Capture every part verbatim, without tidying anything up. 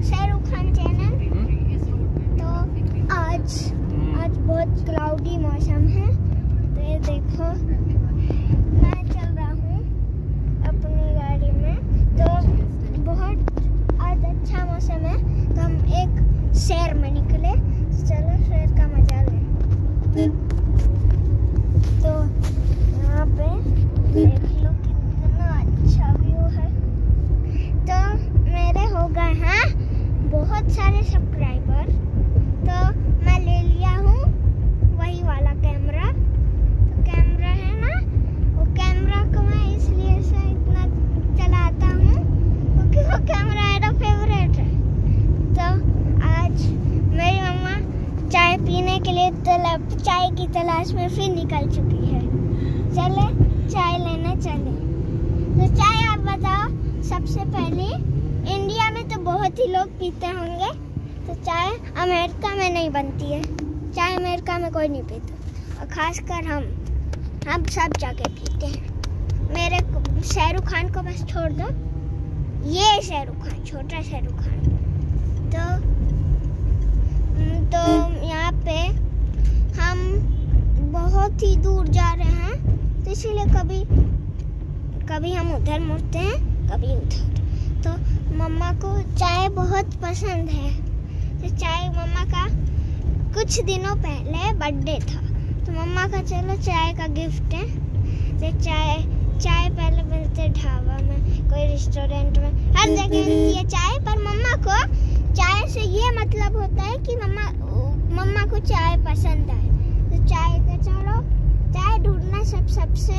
Shahrukh Khan channel. तो आज आज बहुत क्लाउडी मौसम है। तो ये देखो मैं चल रहा हूँ अपनी गाड़ी में। तो बहुत आज अच्छा मौसम है तो हम एक सैर में निकले। चलो सैर का मजा लें। तो यहाँ पे देख लो कितना अच्छा व्यू है। तो मेरे हो गए हैं बहुत सारे सब्सक्राइबर। तो मैं ले लिया हूँ वही वाला कैमरा। तो कैमरा है ना, वो कैमरा को मैं इसलिए से इतना चलाता हूँ क्योंकि वो कैमरा मेरा फेवरेट है। तो आज मेरी मम्मा चाय पीने के लिए तलब चाय की तलाश में फिर निकल चुकी है। चले चाय लेने चले। तो चाय आप बताओ, सबसे पहले इंडिया में तो बहुत ही लोग पीते होंगे। तो चाय अमेरिका में नहीं बनती है। चाय अमेरिका में कोई नहीं पीता और खासकर हम हम सब जगह पीते हैं। मेरे शाहरुख खान को बस छोड़ दो, ये शाहरुख खान, छोटा शाहरुख खान। तो तो यहाँ पे हम बहुत ही दूर जा रहे हैं, तो इसीलिए कभी कभी हम उधर मुड़ते हैं, कभी उधर। तो मम्मा को चाय बहुत पसंद है। तो चाय मम्मा का कुछ दिनों पहले बर्थडे था, तो मम्मा का चलो चाय का गिफ्ट है। तो चाय चाय पहले मिलते ढाबा में, कोई रेस्टोरेंट में, हर जगह मिलती है चाय। पर मम्मा को चाय से ये मतलब होता है कि मम्मा मम्मा को चाय पसंद है। तो चाय का चलो चाय ढूंढना सब सबसे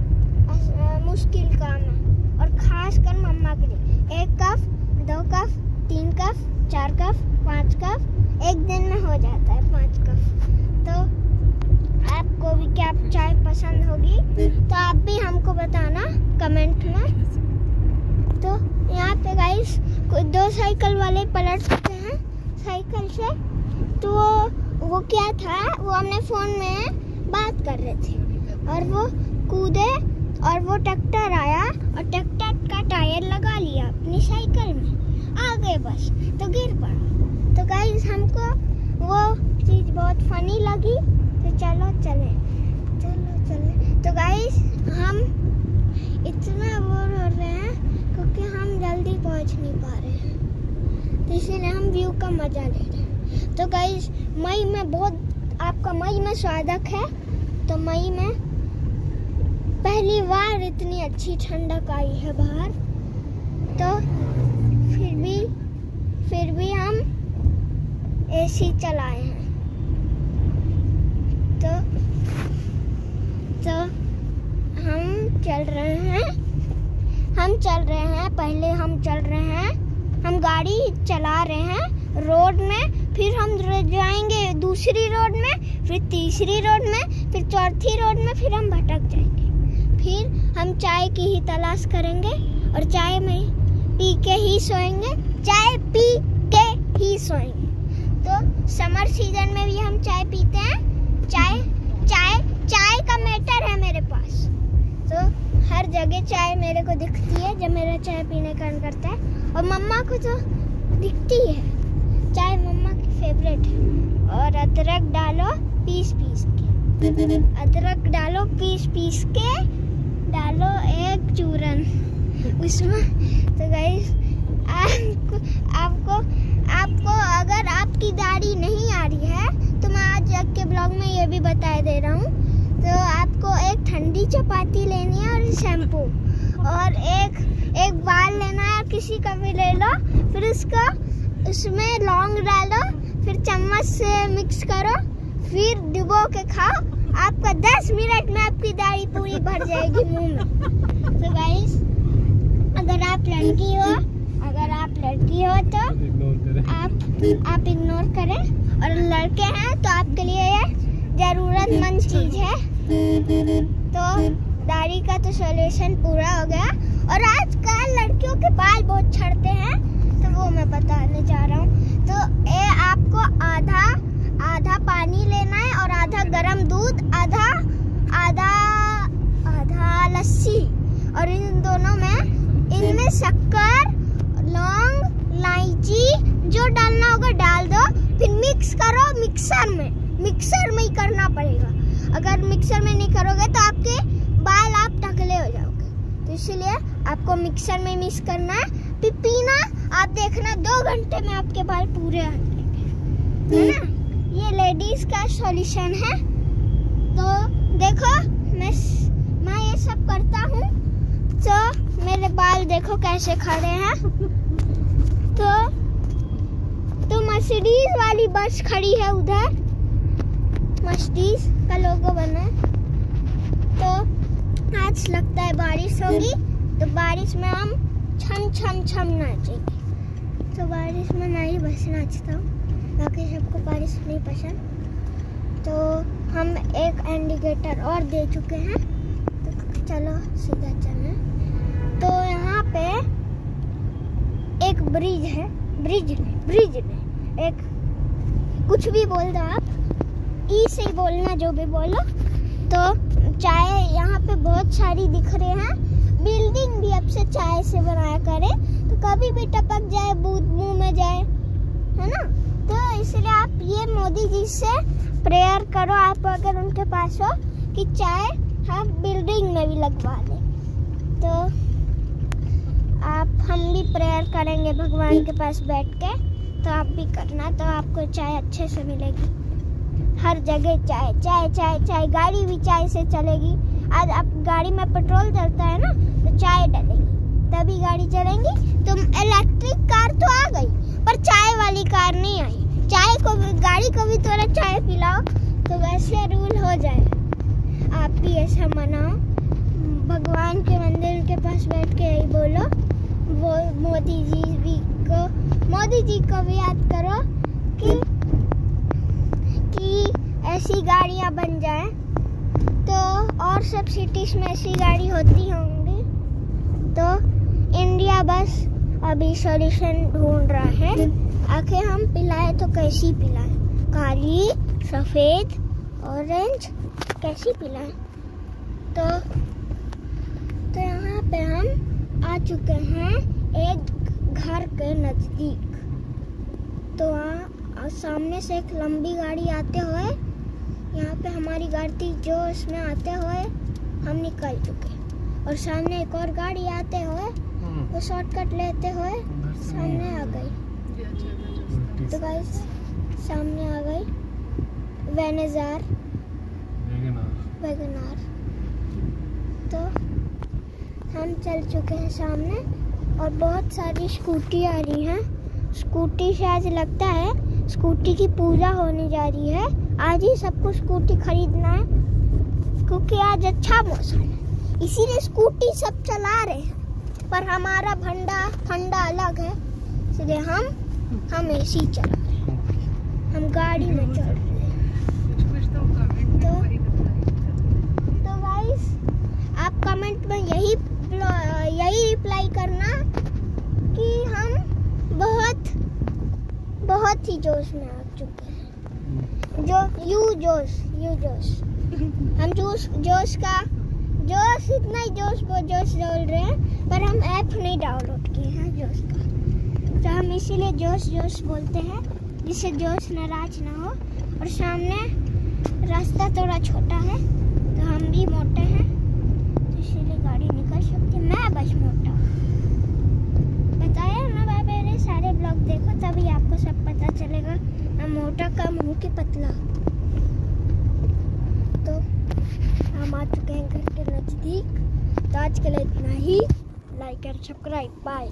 मुश्किल काम है, और खास कर मम्मा के लिए। एक कप, दो कप, तीन कप, चार कप, पाँच कप, एक दिन में हो जाता है पाँच कप। तो आपको भी क्या चाय पसंद होगी तो आप भी हमको बताना कमेंट में। तो यहाँ पे गाइस कोई दो साइकिल वाले पलट सकते हैं साइकिल से। तो वो वो क्या था, वो हमने फ़ोन में बात कर रहे थे और वो कूदे और वो ट्रैक्टर आया और ट्रैक्टर का टायर लगा लिया अपनी साइकिल में, आ गए बस, तो गिर पड़ा। तो गाइस हमको वो चीज़ बहुत फनी लगी। तो चलो चले चलो चले तो गाइस हम इतना बोर हो रहे हैं क्योंकि हम जल्दी पहुंच नहीं पा रहे हैं, तो इसीलिए हम व्यू का मजा ले रहे हैं। तो गाइस मई में बहुत आपका मई में स्वागत है। तो मई में पहली बार इतनी अच्छी ठंडक आई है बाहर। तो फिर भी फिर भी हम एसी चलाए हैं। तो तो हम चल रहे हैं हम चल रहे हैं पहले हम चल रहे हैं हम गाड़ी चला रहे हैं रोड में, फिर हम जाएंगे दूसरी रोड में, फिर तीसरी रोड में, फिर चौथी रोड में, फिर हम भटक जाएंगे। फिर हम चाय की ही तलाश करेंगे और चाय में पी के ही सोएंगे, चाय पी के ही सोएंगे। तो समर सीजन में भी हम चाय पीते हैं। चाय चाय चाय का मैटर है मेरे पास। तो हर जगह चाय मेरे को दिखती है जब मेरा चाय पीने का मन करता है, और मम्मा को तो दिखती है। चाय मम्मा की फेवरेट है। और अदरक डालो पीस पीस के, अदरक डालो पीस पीस के, डालो एक चूरन उसमें। तो गाइस आपको आपको आपको अगर आपकी दाढ़ी नहीं आ रही है तो मैं आज के ब्लॉग में ये भी बता दे रहा हूँ। तो आपको एक ठंडी चपाती लेनी है और शैम्पू, और एक एक बाल लेना है, किसी का भी ले लो। फिर उसको उसमें लौंग डालो, फिर चम्मच से मिक्स करो, फिर डुबो के खाओ। आपका दस मिनट में आपकी दाढ़ी पूरी भर जाएगी मुंह में। तो गाइस अगर आप लड़की हो अगर आप लड़की हो तो आप आप इग्नोर करें, और लड़के हैं तो आपके लिए ये जरूरतमंद चीज है। तो दाढ़ी का तो सॉल्यूशन पूरा हो गया। और आजकल लड़कियों के बाल बहुत झड़ते हैं, तो वो मैं बताने जा रहा हूँ। तो ये आपको आधा आधा पानी लेना है और आधा गरम दूध, आधा आधा आधा लस्सी, और इन दोनों में इनमें शक्कर, लौंग, इलायची, जो डालना होगा डाल दो, फिर मिक्स करो मिक्सर में, मिक्सर में ही करना पड़ेगा। अगर मिक्सर में नहीं करोगे तो आपके बाल आप टकले हो जाओगे, तो इसलिए आपको मिक्सर में मिक्स करना है। फिर पीना, आप देखना दो घंटे में आपके बाल पूरे आ जाएंगे, है ना। ये लेडीज का सॉल्यूशन है। तो देखो मैं मैं ये सब करता हूँ तो मेरे बाल देखो कैसे खड़े हैं। तो तो मर्सिडीज वाली बस खड़ी है उधर, मर्सिडीज का लोगो बना है। तो आज लगता है बारिश होगी, तो बारिश में हम छम छम छम नाचेंगे। तो बारिश में मैं ही बस नाचता हूँ, बाकी सबको बारिश नहीं पसंद। तो हम एक इंडिकेटर और दे चुके हैं, तो चलो सीधा चलें। तो यहाँ पे एक ब्रिज है, ब्रिज नहीं ब्रिज नहीं एक कुछ भी बोल दो आप, ई से ही बोलना, जो भी बोलो। तो चाय यहाँ पे बहुत सारी दिख रही हैं, बिल्डिंग भी अब से चाय से बनाया करे, तो कभी भी टपक जाए, बूंद मुंह में जाए, है ना। तो इसलिए आप ये मोदी जी से प्रेयर करो, आप अगर उनके पास हो, कि चाय हम बिल्डिंग में भी लगवा दें। तो आप हम भी प्रेयर करेंगे भगवान के पास बैठ के, तो आप भी करना, तो आपको चाय अच्छे से मिलेगी। हर जगह चाय चाय चाय चाय, गाड़ी भी चाय से चलेगी। आज आप गाड़ी में पेट्रोल जलता है ना, तो चाय डलेगी तभी गाड़ी चलेंगी। तो इलेक्ट्रिक कार तो आ गई, पर चाय वाली कार नहीं आई। चाय को भी, गाड़ी को भी थोड़ा चाय पिलाओ, तो वैसे रूल हो जाए। आप भी ऐसा मनाओ, भगवान के मंदिर के पास बैठ के यही बोलो। वो मोदी जी भी को मोदी जी को भी याद करो कि कि ऐसी गाड़ियाँ बन जाएं, तो और सब सिटीज में ऐसी गाड़ी होती होंगी। तो इंडिया बस अभी सॉल्यूशन ढूंढ रहा है, आखिर हम पिलाए तो कैसी पिलाएं, काली, सफेद, ऑरेंज, कैसी पिलाएं। तो तो यहाँ पे हम आ चुके हैं एक घर के नजदीक। तो आ, सामने से एक लंबी गाड़ी आते हुए, यहाँ पे हमारी गाड़ी जो इसमें आते हुए हम निकल चुके, और सामने एक और गाड़ी आते हुए वो शॉर्टकट लेते हुए सामने आ गई। तो गाइस सामने आ गई वेनेजार वैगनार। तो हम चल चुके हैं सामने, और बहुत सारी स्कूटी आ रही हैं। स्कूटी से आज लगता है स्कूटी की पूजा होने जा रही है। आज ही सबको स्कूटी खरीदना है, क्योंकि आज अच्छा मौसम है, इसीलिए स्कूटी सब चला रहे हैं। पर हमारा भंडा फंडा अलग है, इसलिए हम हम एसी चला रहे हैं, हम गाड़ी में चल रहे हैं। तो तो गाइस आप कमेंट में यही यही रिप्लाई करना कि हम बहुत बहुत ही जोश में आ चुके हैं। जो यू जोश यू जोश हम जोश जोश का जोश इतना ही जोश वो जोश डाल रहे हैं, पर हम ऐप नहीं डाउनलोड किए हैं जोश का, तो हम इसीलिए जोश जोश बोलते हैं, जिससे जोश नाराज ना हो। और सामने रास्ता थोड़ा छोटा है, तो हम भी मोटे हैं, तो इसीलिए गाड़ी निकल सकती है। मैं बस मोटा हूँ, बताया ना भाई, मेरे सारे ब्लॉग देखो, तभी आपको सब पता चलेगा मैं मोटा कम हूँ कि पतला। तो हम आ चुके हैं घर के नजदीक। तो आज के लिए इतना ही, लाइक एंड सब्सक्राइब, बाय।